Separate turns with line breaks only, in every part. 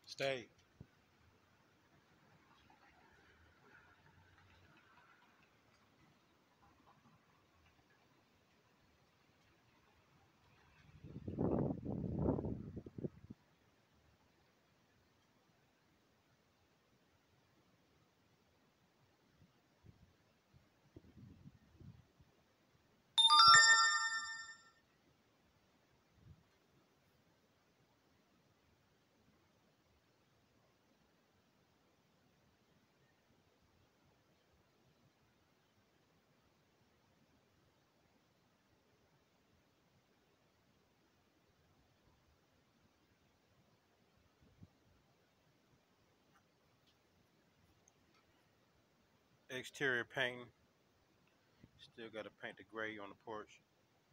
Stay. Exterior painting. Still got to paint the gray on the porch.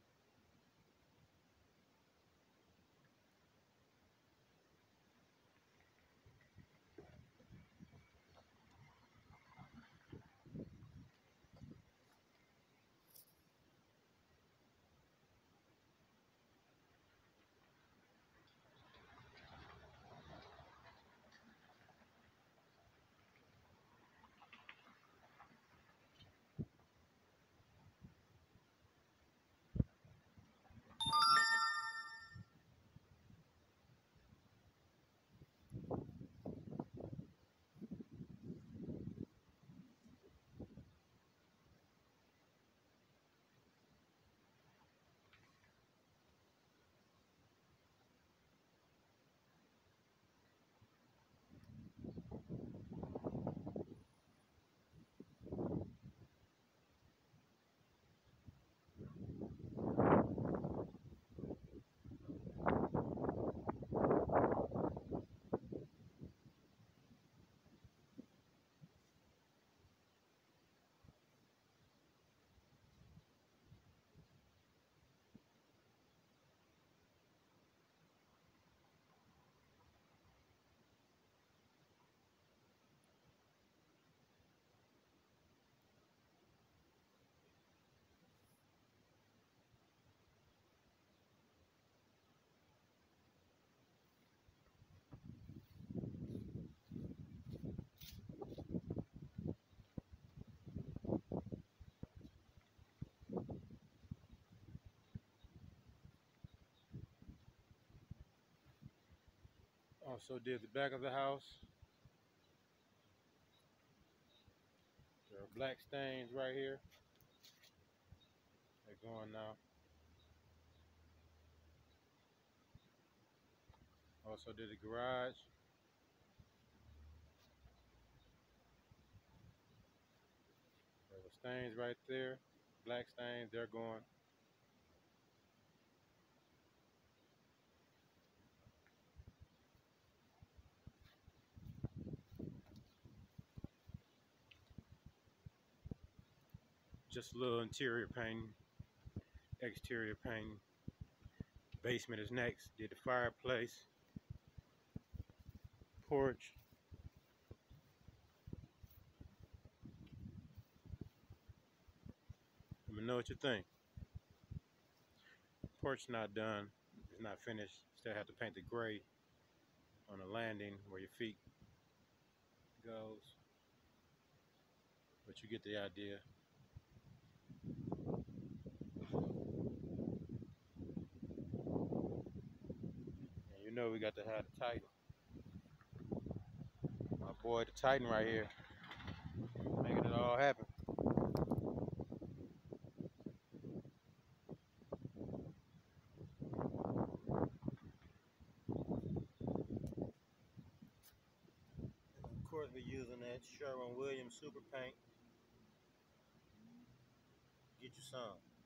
Also did the back of the house. There are black stains right here. They're going now. Also did the garage. There were stains right there. Black stains, they're going. Just a little interior painting, exterior painting. Basement is next. Did the fireplace, porch. Let me know what you think. Porch not done. It's not finished. Still have to paint the gray on the landing where your feet goes. But you get the idea. And you know we got to have the Titan. My boy the Titan right here. Making it all happen. Of course we're using that Sherwin-Williams super paint. Get you some.